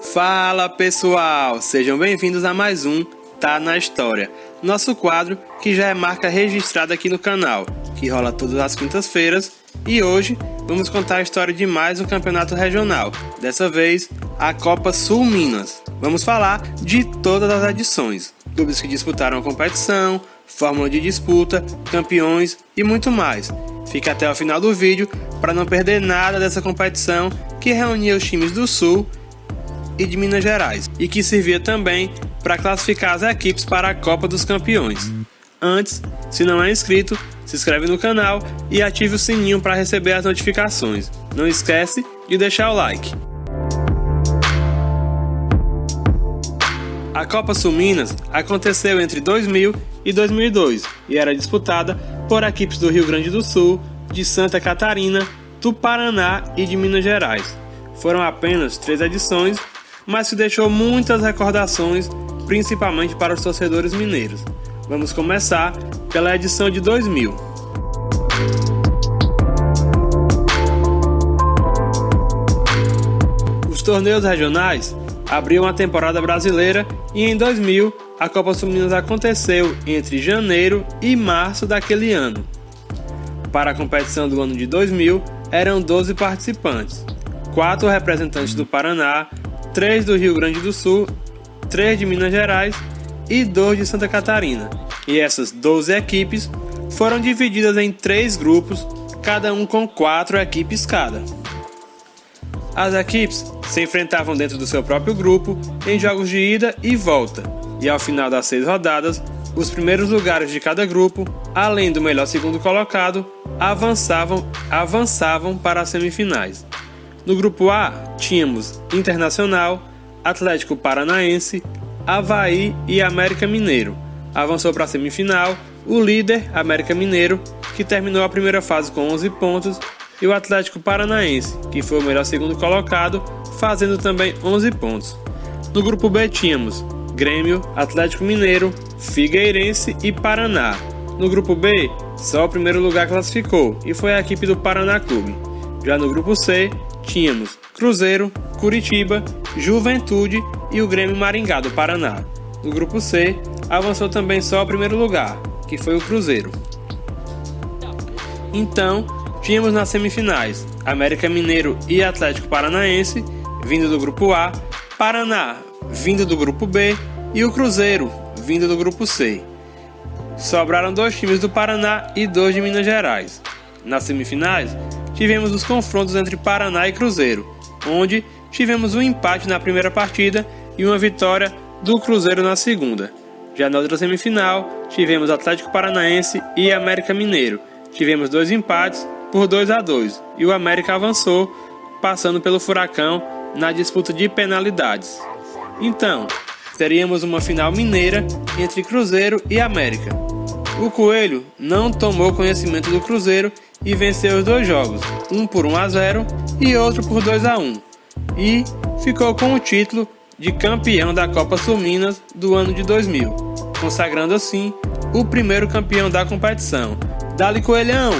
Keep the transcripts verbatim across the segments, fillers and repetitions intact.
Fala pessoal, sejam bem-vindos a mais um Tá na História, nosso quadro que já é marca registrada aqui no canal, que rola todas as quintas-feiras, e hoje vamos contar a história de mais um campeonato regional, dessa vez a Copa Sul Minas. Vamos falar de todas as edições, clubes que disputaram a competição, fórmula de disputa, campeões e muito mais. Fica até o final do vídeo para não perder nada dessa competição que reunia os times do Sul e de Minas Gerais, e que servia também para classificar as equipes para a Copa dos Campeões. Antes, se não é inscrito, se inscreve no canal e ative o sininho para receber as notificações. Não esquece de deixar o like. A Copa Sul Minas aconteceu entre dois mil e dois mil e dois e era disputada por equipes do Rio Grande do Sul, de Santa Catarina, do Paraná e de Minas Gerais. Foram apenas três edições, mas se deixou muitas recordações, principalmente para os torcedores mineiros. Vamos começar pela edição de dois mil. Os torneios regionais abriam a temporada brasileira e em dois mil a Copa Sul Minas aconteceu entre janeiro e março daquele ano. Para a competição do ano de dois mil eram doze participantes, quatro representantes do Paraná, três do Rio Grande do Sul, três de Minas Gerais e dois de Santa Catarina. E essas doze equipes foram divididas em três grupos, cada um com quatro equipes cada. As equipes se enfrentavam dentro do seu próprio grupo em jogos de ida e volta, e ao final das seis rodadas, os primeiros lugares de cada grupo, além do melhor segundo colocado, avançavam, avançavam para as semifinais. No grupo A, tínhamos Internacional, Atlético Paranaense, Avaí e América Mineiro. Avançou para a semifinal o líder América Mineiro, que terminou a primeira fase com onze pontos, e o Atlético Paranaense, que foi o melhor segundo colocado, fazendo também onze pontos. No grupo B tínhamos Grêmio, Atlético Mineiro, Figueirense e Paraná. No grupo B, só o primeiro lugar classificou, e foi a equipe do Paraná Clube. Já no grupo C, tínhamos Cruzeiro, Curitiba, Juventude e o Grêmio Maringá do Paraná. No grupo C, avançou também só o primeiro lugar, que foi o Cruzeiro. Então, tínhamos nas semifinais América Mineiro e Atlético Paranaense, vindo do grupo A, Paraná, vindo do grupo B, e o Cruzeiro, vindo do grupo C. Sobraram dois times do Paraná e dois de Minas Gerais. Nas semifinais, tivemos os confrontos entre Paraná e Cruzeiro, onde tivemos um empate na primeira partida e uma vitória do Cruzeiro na segunda. Já na outra semifinal, tivemos Atlético Paranaense e América Mineiro. Tivemos dois empates por dois a dois e o América avançou, passando pelo Furacão na disputa de penalidades. Então, teríamos uma final mineira entre Cruzeiro e América. O Coelho não tomou conhecimento do Cruzeiro e venceu os dois jogos, um por um a zero e outro por dois a um, e ficou com o título de campeão da Copa Sul Minas do ano de dois mil, consagrando assim o primeiro campeão da competição. Dali Coelhão!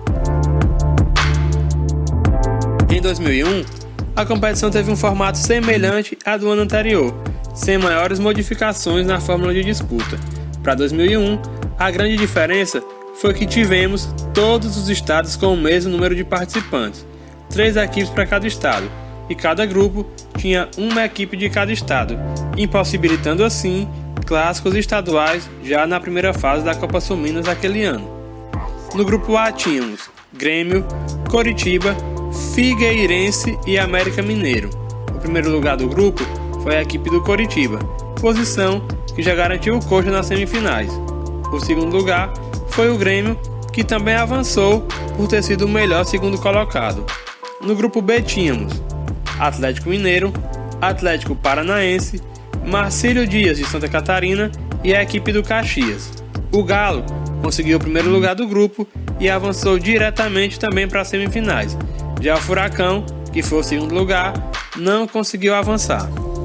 Em dois mil e um, a competição teve um formato semelhante à do ano anterior, sem maiores modificações na fórmula de disputa. Para dois mil e um, a grande diferença foi que tivemos todos os estados com o mesmo número de participantes, três equipes para cada estado, e cada grupo tinha uma equipe de cada estado, impossibilitando assim clássicos estaduais já na primeira fase da Copa Sul Minas daquele ano. No grupo A tínhamos Grêmio, Coritiba, Figueirense e América Mineiro. O primeiro lugar do grupo foi a equipe do Coritiba, posição que já garantiu o coxa nas semifinais. O segundo lugar foi o Grêmio, que também avançou por ter sido o melhor segundo colocado. No grupo B tínhamos Atlético Mineiro, Atlético Paranaense, Marcílio Dias de Santa Catarina e a equipe do Caxias. O Galo conseguiu o primeiro lugar do grupo e avançou diretamente também para as semifinais. Já o Furacão, que foi o segundo lugar, não conseguiu avançar.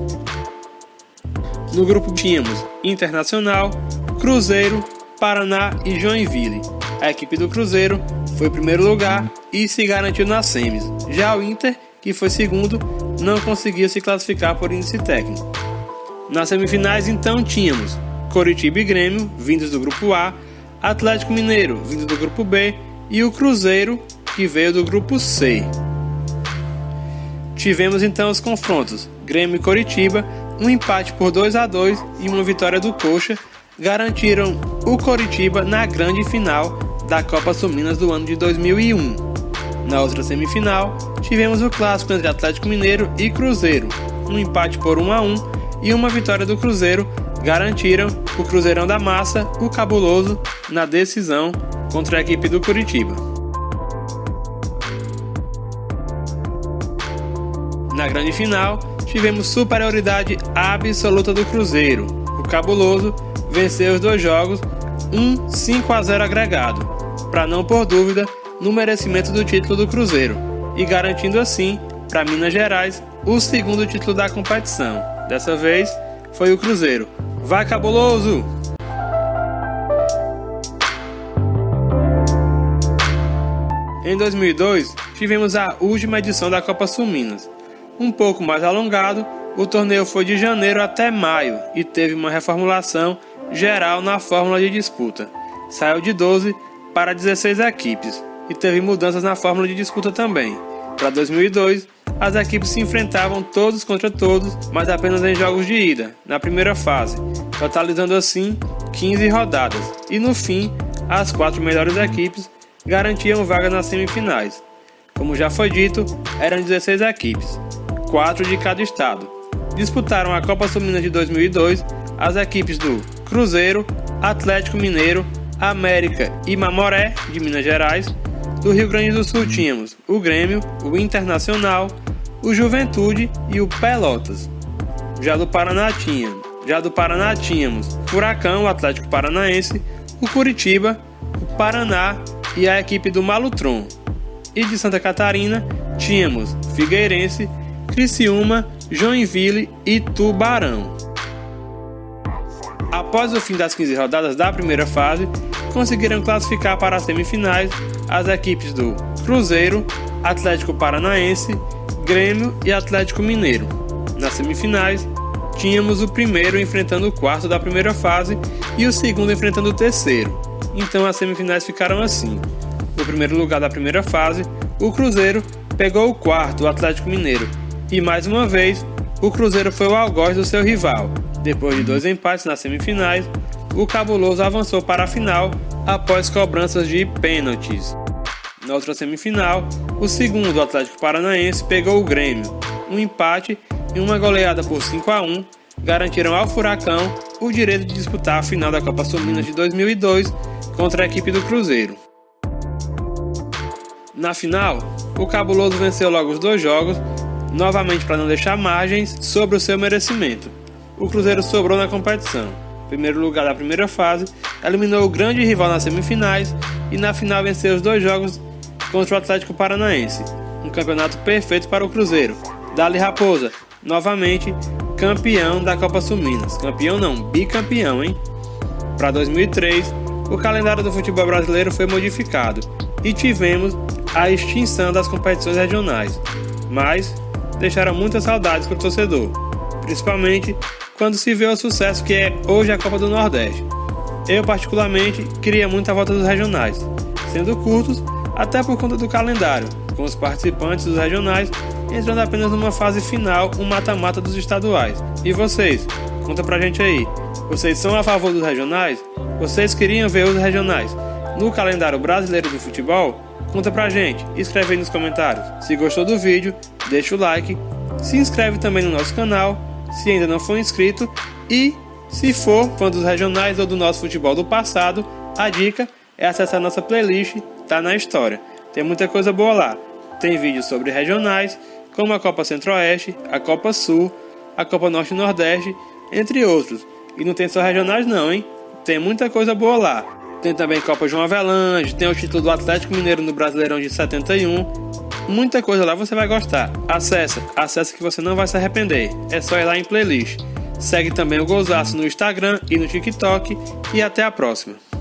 No grupo tínhamos Internacional, Cruzeiro, Paraná e Joinville. A equipe do Cruzeiro foi o primeiro lugar e se garantiu nas semis. Já o Inter, que foi segundo, não conseguiu se classificar por índice técnico. Nas semifinais então tínhamos Coritiba e Grêmio, vindos do grupo A, Atlético Mineiro, vindo do grupo B, e o Cruzeiro, que veio do grupo C. Tivemos então os confrontos Grêmio e Coritiba, um empate por dois a dois e uma vitória do Coxa garantiram o Coritiba na grande final da Copa Sul-Minas do ano de dois mil e um. Na outra semifinal, tivemos o clássico entre Atlético Mineiro e Cruzeiro, um empate por um a um e uma vitória do Cruzeiro garantiram o Cruzeirão da Massa, o Cabuloso, na decisão contra a equipe do Coritiba. Na grande final, tivemos superioridade absoluta do Cruzeiro. O Cabuloso venceu os dois jogos, um cinco a zero agregado, para não pôr dúvida no merecimento do título do Cruzeiro, e garantindo assim, para Minas Gerais, o segundo título da competição. Dessa vez, foi o Cruzeiro. Vai, Cabuloso! Em dois mil e dois, tivemos a última edição da Copa Sul-Minas. Um pouco mais alongado, o torneio foi de janeiro até maio e teve uma reformulação geral na fórmula de disputa. Saiu de doze para dezesseis equipes e teve mudanças na fórmula de disputa também. Para dois mil e dois, as equipes se enfrentavam todos contra todos, mas apenas em jogos de ida, na primeira fase, totalizando assim quinze rodadas, e no fim, as quatro melhores equipes garantiam vaga nas semifinais. Como já foi dito, eram dezesseis equipes, quatro de cada estado. Disputaram a Copa Sul-Minas de dois mil e dois as equipes do Cruzeiro, Atlético Mineiro, América e Mamoré, de Minas Gerais. Do Rio Grande do Sul tínhamos o Grêmio, o Internacional, o Juventude e o Pelotas. Já do Paraná tínhamos, já do Paraná tínhamos Furacão, o Atlético Paranaense, o Curitiba, o Paraná e a equipe do Malutron. E de Santa Catarina tínhamos Figueirense, Criciúma, Joinville e Tubarão. Após o fim das quinze rodadas da primeira fase, conseguiram classificar para as semifinais as equipes do Cruzeiro, Atlético Paranaense, Grêmio e Atlético Mineiro. Nas semifinais, tínhamos o primeiro enfrentando o quarto da primeira fase e o segundo enfrentando o terceiro. Então as semifinais ficaram assim. No primeiro lugar da primeira fase, o Cruzeiro pegou o quarto, o Atlético Mineiro, e mais uma vez, o Cruzeiro foi o algoz do seu rival. Depois de dois empates nas semifinais, o Cabuloso avançou para a final após cobranças de pênaltis. Na outra semifinal, o segundo, o Atlético Paranaense, pegou o Grêmio. Um empate e uma goleada por cinco a um garantiram ao Furacão o direito de disputar a final da Copa Sul-Minas de dois mil e dois contra a equipe do Cruzeiro. Na final, o Cabuloso venceu logo os dois jogos, novamente para não deixar margens sobre o seu merecimento. O Cruzeiro sobrou na competição. Primeiro lugar da primeira fase, eliminou o grande rival nas semifinais e na final venceu os dois jogos contra o Atlético Paranaense. Um campeonato perfeito para o Cruzeiro. Dali Raposa, novamente campeão da Copa Sul-Minas. Campeão não, bicampeão, hein? Para dois mil e três, o calendário do futebol brasileiro foi modificado e tivemos a extinção das competições regionais, mas deixaram muitas saudades para o torcedor, principalmente quando se vê o sucesso que é hoje a Copa do Nordeste. Eu particularmente queria muito a volta dos regionais, sendo curtos até por conta do calendário, com os participantes dos regionais entrando apenas numa fase final, um mata-mata dos estaduais. E vocês? Conta pra gente aí, vocês são a favor dos regionais? Vocês queriam ver os regionais no calendário brasileiro do futebol? Conta pra gente, escreve aí nos comentários. Se gostou do vídeo, deixa o like, se inscreve também no nosso canal, se ainda não for inscrito, e se for fã dos regionais ou do nosso futebol do passado, a dica é acessar nossa playlist, tá na história. Tem muita coisa boa lá. Tem vídeos sobre regionais, como a Copa Centro-Oeste, a Copa Sul, a Copa Norte e Nordeste, entre outros. E não tem só regionais não, hein? Tem muita coisa boa lá. Tem também Copa João Avelange, tem o título do Atlético Mineiro no Brasileirão de setenta e um. Muita coisa lá, você vai gostar. Acessa, acessa que você não vai se arrepender. É só ir lá em playlist. Segue também o Golzaço no Instagram e no TikTok. E até a próxima.